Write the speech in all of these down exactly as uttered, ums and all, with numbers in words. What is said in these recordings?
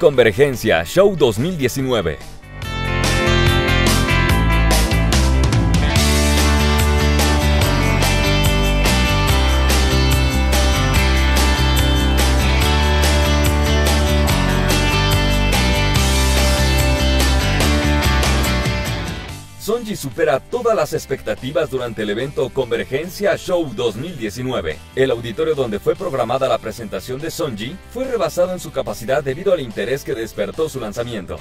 Convergencia Show dos mil diecinueve. Sonji supera todas las expectativas durante el evento Convergencia Show dos mil diecinueve. El auditorio donde fue programada la presentación de Sonji fue rebasado en su capacidad debido al interés que despertó su lanzamiento.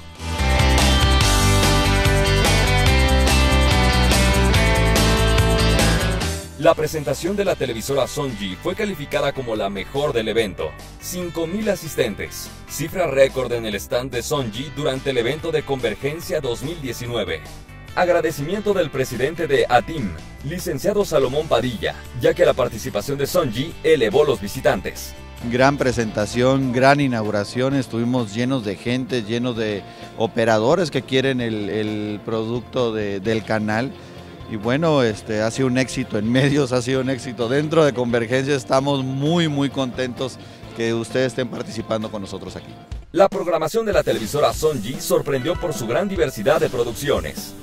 La presentación de la televisora Sonji fue calificada como la mejor del evento. cinco mil asistentes, cifra récord en el stand de Sonji durante el evento de Convergencia dos mil diecinueve. Agradecimiento del presidente de A T I M, licenciado Salomón Padilla, ya que la participación de Sonji elevó los visitantes. Gran presentación, gran inauguración, estuvimos llenos de gente, llenos de operadores que quieren el, el producto de, del canal. Y bueno, este, ha sido un éxito en medios, ha sido un éxito dentro de Convergencia, estamos muy muy contentos que ustedes estén participando con nosotros aquí. La programación de la televisora Sonji sorprendió por su gran diversidad de producciones.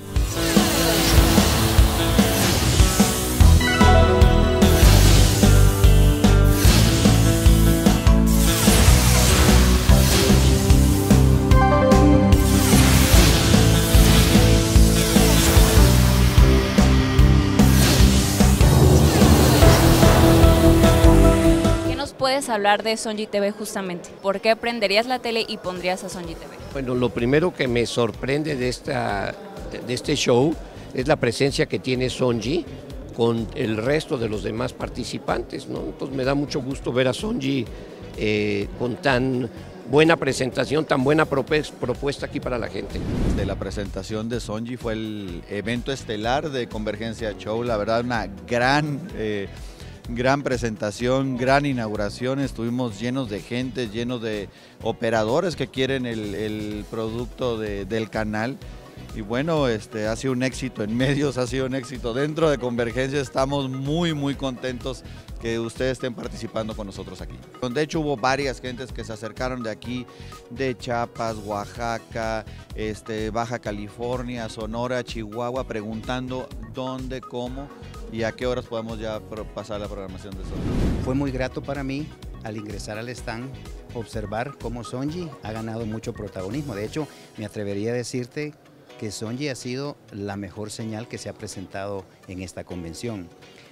¿Puedes hablar de Sonji T V justamente? ¿Por qué prenderías la tele y pondrías a Sonji T V? Bueno, lo primero que me sorprende de, esta, de este show es la presencia que tiene Sonji con el resto de los demás participantes, ¿no? Entonces me da mucho gusto ver a Sonji eh, con tan buena presentación, tan buena propuesta aquí para la gente. De la presentación de Sonji fue el evento estelar de Convergencia Show, la verdad una gran... Eh, Gran presentación, gran inauguración, estuvimos llenos de gente, llenos de operadores que quieren el, el producto de, del canal. Y bueno, este, ha sido un éxito en medios, ha sido un éxito dentro de Convergencia, estamos muy muy contentos que ustedes estén participando con nosotros aquí. De hecho hubo varias gentes que se acercaron de aquí, de Chiapas, Oaxaca, este, Baja California, Sonora, Chihuahua, preguntando dónde, cómo y a qué horas podemos ya pasar la programación de Sonji. Fue muy grato para mí al ingresar al stand observar cómo Sonji ha ganado mucho protagonismo. De hecho, me atrevería a decirte que Sonji ha sido la mejor señal que se ha presentado en esta convención.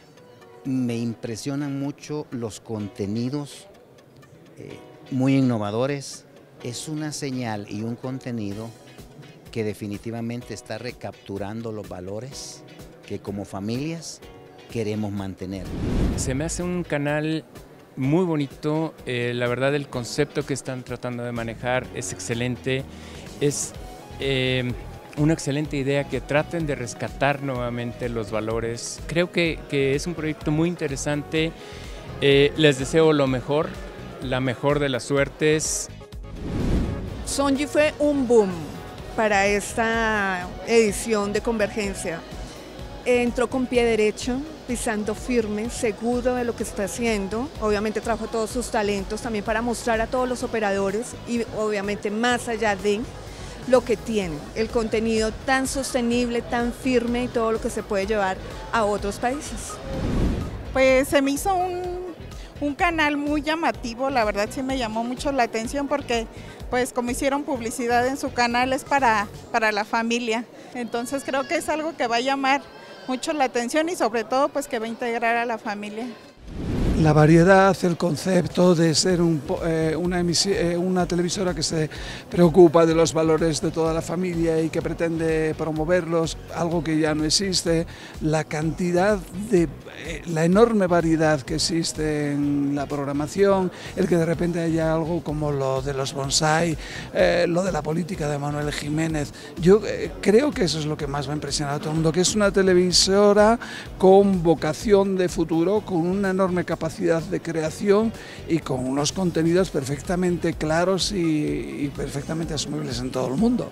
Me impresionan mucho los contenidos eh, muy innovadores. Es una señal y un contenido que definitivamente está recapturando los valores que como familias queremos mantener. Se me hace un canal muy bonito, eh, la verdad el concepto que están tratando de manejar es excelente, es eh, una excelente idea que traten de rescatar nuevamente los valores. Creo que, que es un proyecto muy interesante, eh, les deseo lo mejor, la mejor de las suertes. Sonji fue un boom para esta edición de Convergencia. Entró con pie derecho, pisando firme, seguro de lo que está haciendo. Obviamente trajo todos sus talentos también para mostrar a todos los operadores y obviamente más allá de lo que tiene, el contenido tan sostenible, tan firme y todo lo que se puede llevar a otros países. Pues se me hizo un, un canal muy llamativo, la verdad sí me llamó mucho la atención porque pues como hicieron publicidad en su canal es para, para la familia, entonces creo que es algo que va a llamar mucho la atención y sobre todo pues que va a integrar a la familia. La variedad, el concepto de ser un, eh, una, eh, una televisora que se preocupa de los valores de toda la familia y que pretende promoverlos, algo que ya no existe, la cantidad de, eh, la enorme variedad que existe en la programación, el que de repente haya algo como lo de los bonsai, eh, lo de la política de Manuel Jiménez. Yo eh, creo que eso es lo que más va a impresionar a todo el mundo, que es una televisora con vocación de futuro, con una enorme capacidad de creación y con unos contenidos perfectamente claros y, y perfectamente asumibles en todo el mundo.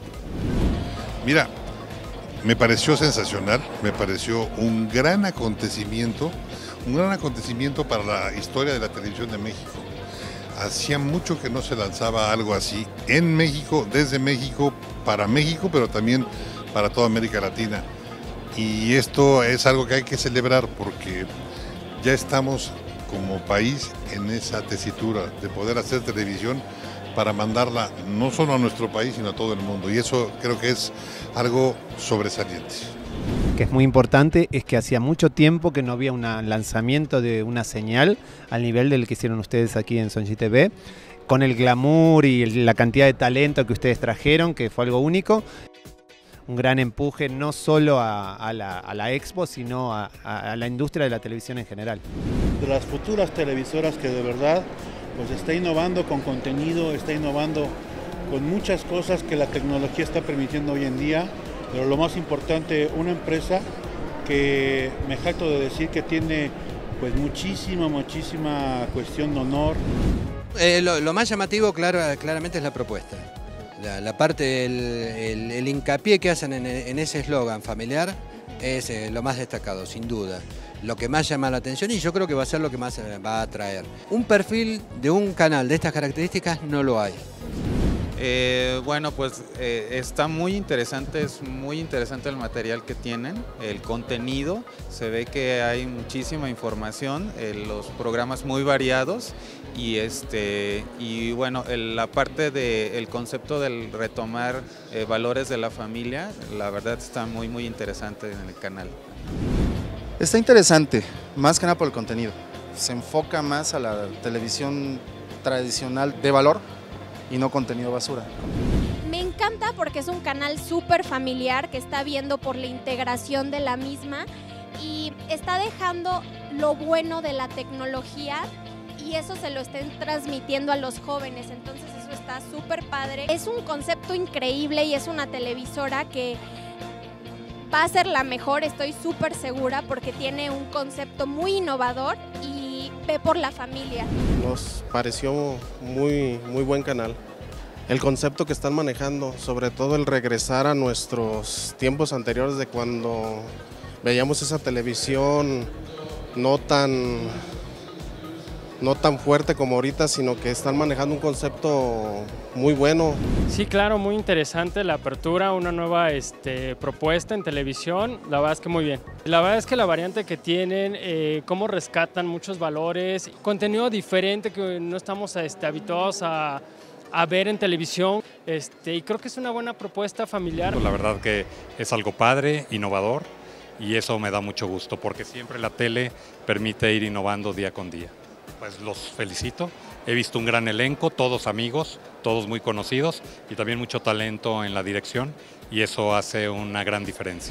Mira, me pareció sensacional, me pareció un gran acontecimiento, un gran acontecimiento para la historia de la televisión de México. Hacía mucho que no se lanzaba algo así en México, desde México, para México, pero también para toda América Latina. Y esto es algo que hay que celebrar porque ya estamos como país en esa tesitura de poder hacer televisión para mandarla no solo a nuestro país, sino a todo el mundo. Y eso creo que es algo sobresaliente. Que es muy importante es que hacía mucho tiempo que no había un lanzamiento de una señal al nivel del que hicieron ustedes aquí en Sonji T V, con el glamour y el, la cantidad de talento que ustedes trajeron, que fue algo único. Un gran empuje no solo a, a, la, a la Expo, sino a, a, a la industria de la televisión en general. De las futuras televisoras que de verdad pues está innovando con contenido, está innovando con muchas cosas que la tecnología está permitiendo hoy en día. Pero lo más importante, una empresa que me jacto de decir que tiene pues muchísima, muchísima cuestión de honor. Eh, lo, lo más llamativo claro, claramente es la propuesta. La, la parte, el, el, el hincapié que hacen en, en ese eslogan familiar es eh, lo más destacado, sin duda. Lo que más llama la atención y yo creo que va a ser lo que más eh, va a atraer. Un perfil de un canal de estas características no lo hay. Eh, bueno, pues eh, está muy interesante, es muy interesante el material que tienen, el contenido, se ve que hay muchísima información, eh, los programas muy variados y, este, y bueno, el, la parte del concepto del retomar eh, valores de la familia, la verdad está muy muy interesante en el canal. Está interesante, más que nada por el contenido, se enfoca más a la televisión tradicional de valor y no contenido basura. Me encanta porque es un canal súper familiar que está viendo por la integración de la misma y está dejando lo bueno de la tecnología y eso se lo estén transmitiendo a los jóvenes, entonces eso está súper padre. Es un concepto increíble y es una televisora que va a ser la mejor, estoy súper segura, porque tiene un concepto muy innovador y ve por la familia. Nos pareció muy, muy buen canal. El concepto que están manejando, sobre todo el regresar a nuestros tiempos anteriores de cuando veíamos esa televisión no tan, no tan fuerte como ahorita, sino que están manejando un concepto muy bueno. Sí, claro, muy interesante la apertura, una nueva este, propuesta en televisión, la verdad es que muy bien. La verdad es que la variante que tienen, eh, cómo rescatan muchos valores, contenido diferente que no estamos este, habituados a, a ver en televisión, este, y creo que es una buena propuesta familiar. La verdad que es algo padre, innovador, y eso me da mucho gusto, porque siempre la tele permite ir innovando día con día. Pues los felicito, he visto un gran elenco, todos amigos, todos muy conocidos y también mucho talento en la dirección y eso hace una gran diferencia.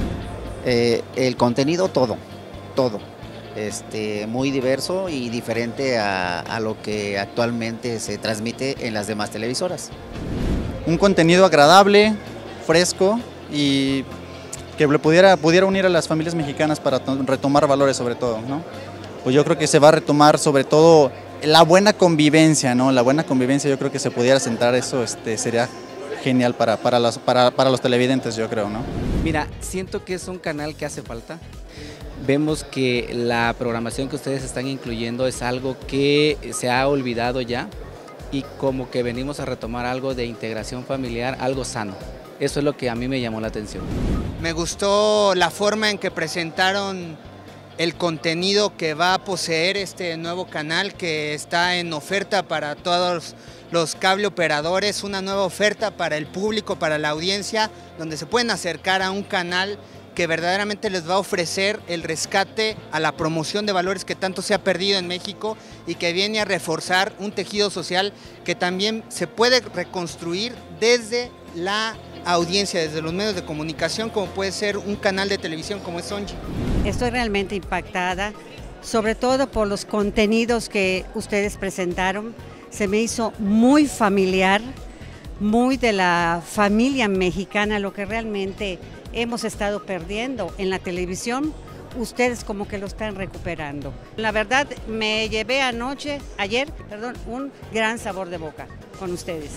Eh, el contenido todo, todo, este, muy diverso y diferente a, a lo que actualmente se transmite en las demás televisoras. Un contenido agradable, fresco y que pudiera, pudiera unir a las familias mexicanas para retomar valores sobre todo, ¿no? Pues yo creo que se va a retomar sobre todo la buena convivencia, ¿no? La buena convivencia, yo creo que se pudiera centrar eso, este, sería genial para, para, los, para, para los televidentes, yo creo, ¿no? Mira, siento que es un canal que hace falta. Vemos que la programación que ustedes están incluyendo es algo que se ha olvidado ya y como que venimos a retomar algo de integración familiar, algo sano. Eso es lo que a mí me llamó la atención. Me gustó la forma en que presentaron el contenido que va a poseer este nuevo canal que está en oferta para todos los cable operadores, una nueva oferta para el público, para la audiencia, donde se pueden acercar a un canal que verdaderamente les va a ofrecer el rescate a la promoción de valores que tanto se ha perdido en México y que viene a reforzar un tejido social que también se puede reconstruir desde la audiencia, desde los medios de comunicación, como puede ser un canal de televisión como es Sonji. Estoy realmente impactada, sobre todo por los contenidos que ustedes presentaron. Se me hizo muy familiar, muy de la familia mexicana, lo que realmente hemos estado perdiendo en la televisión. Ustedes como que lo están recuperando. La verdad, me llevé anoche, ayer, perdón, un gran sabor de boca con ustedes.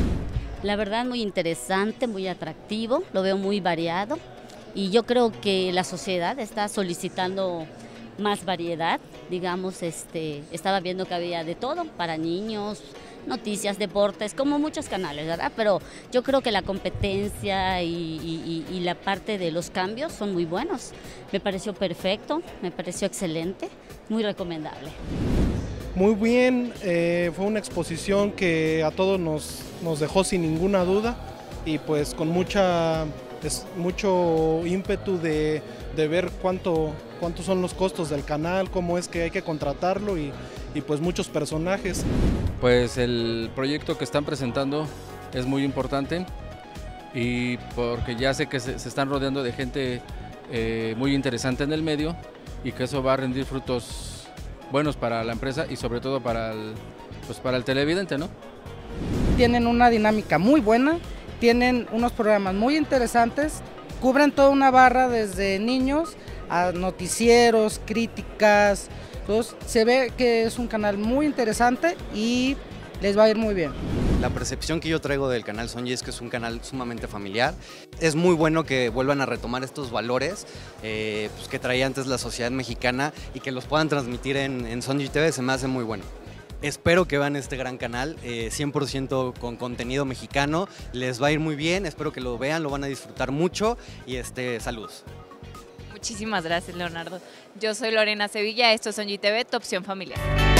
La verdad muy interesante, muy atractivo, lo veo muy variado y yo creo que la sociedad está solicitando más variedad, digamos, este, estaba viendo que había de todo, para niños, noticias, deportes, como muchos canales, ¿verdad? Pero yo creo que la competencia y, y, y la parte de los cambios son muy buenos. Me pareció perfecto, me pareció excelente, muy recomendable. Muy bien, eh, fue una exposición que a todos nos, nos dejó sin ninguna duda y pues con mucha, es, mucho ímpetu de, de ver cuánto, cuántos son los costos del canal, cómo es que hay que contratarlo y, y pues muchos personajes. Pues el proyecto que están presentando es muy importante y porque ya sé que se, se están rodeando de gente eh, muy interesante en el medio y que eso va a rendir frutos buenos para la empresa y sobre todo para el, pues para el televidente, ¿no? Tienen una dinámica muy buena, tienen unos programas muy interesantes, cubren toda una barra desde niños a noticieros, críticas, entonces se ve que es un canal muy interesante y les va a ir muy bien. La percepción que yo traigo del canal Sonji es que es un canal sumamente familiar. Es muy bueno que vuelvan a retomar estos valores eh, pues que traía antes la sociedad mexicana y que los puedan transmitir en, en Sonji T V, se me hace muy bueno. Espero que vean este gran canal, eh, cien por ciento con contenido mexicano, les va a ir muy bien, espero que lo vean, lo van a disfrutar mucho y este, saludos. Muchísimas gracias, Leonardo. Yo soy Lorena Sevilla, esto es Sonji T V, tu opción familiar.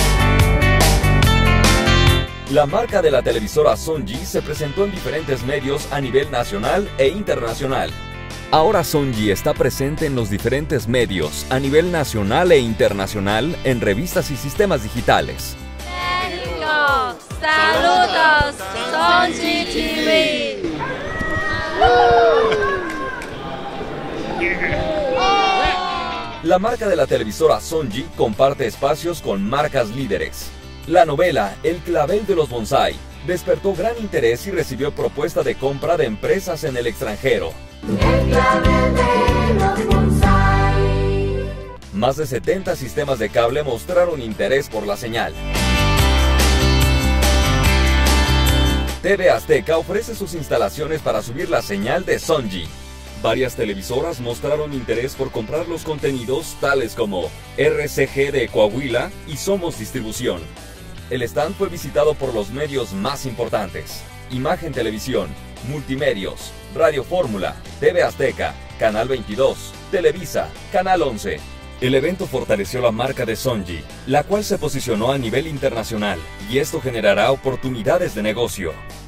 La marca de la televisora Sonji se presentó en diferentes medios a nivel nacional e internacional. Ahora Sonji está presente en los diferentes medios a nivel nacional e internacional en revistas y sistemas digitales. México, saludos, Sonji T V. La marca de la televisora Sonji comparte espacios con marcas líderes. La novela El clavel de los bonsai despertó gran interés y recibió propuesta de compra de empresas en el extranjero. El clavel de los bonsai. Más de setenta sistemas de cable mostraron interés por la señal. T V Azteca ofrece sus instalaciones para subir la señal de Sonji. Varias televisoras mostraron interés por comprar los contenidos tales como R C G de Coahuila y Somos Distribución. El stand fue visitado por los medios más importantes: Imagen Televisión, Multimedios, Radio Fórmula, T V Azteca, Canal veintidós, Televisa, Canal once. El evento fortaleció la marca de Sonji, la cual se posicionó a nivel internacional, y esto generará oportunidades de negocio.